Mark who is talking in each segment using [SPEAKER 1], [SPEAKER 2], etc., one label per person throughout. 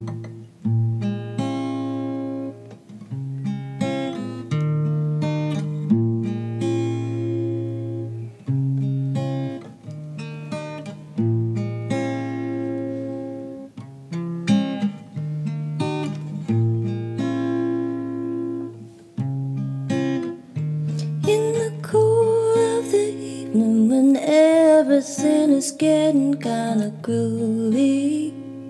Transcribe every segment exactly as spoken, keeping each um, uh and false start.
[SPEAKER 1] Everything is getting kinda groovy.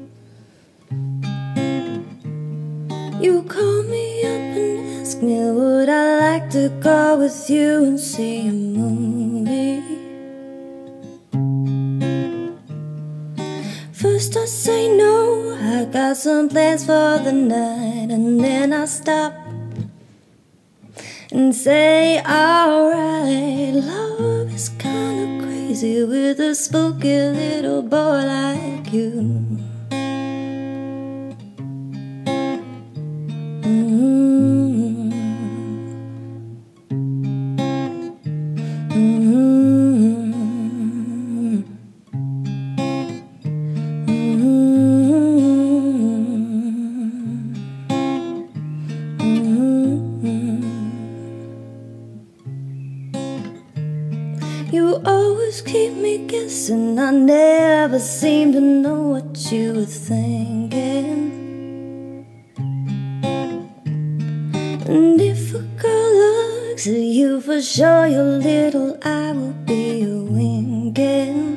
[SPEAKER 1] You call me up and ask me would I like to go with you and see a movie. First I say no, I got some plans for the night, and then I stop and say alright. Love is kinda crazy with a spooky little boy like you. Mm-hmm. Mm-hmm. You always keep me guessing, I never seem to know what you were thinking. And if a girl looks at you, for sure your little eye will be a winking.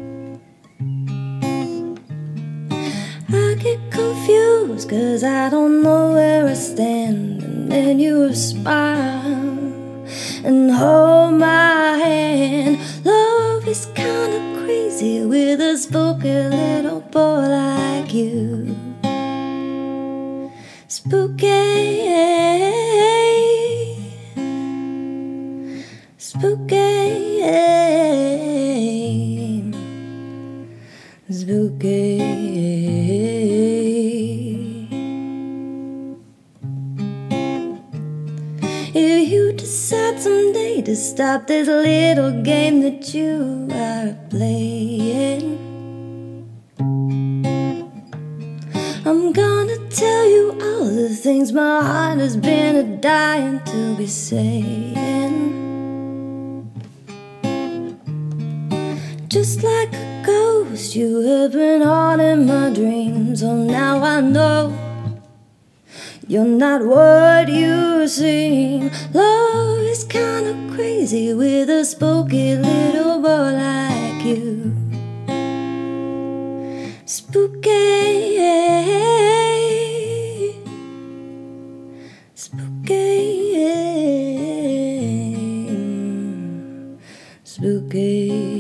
[SPEAKER 1] I get confused cause I don't know where I stand, and then you smile and hold my hand. Love is kinda crazy with a spooky little boy like you. Spooky, spooky, spooky. If you decide someday to stop this little game that you are playing, I'm gonna tell you all the things my heart has been a-dying to be saying. Just like a ghost, you have been haunting my dreams. Oh, now I know you're not what you seem. Love is kinda crazy with a spooky little boy like you. Spooky, spooky, spooky.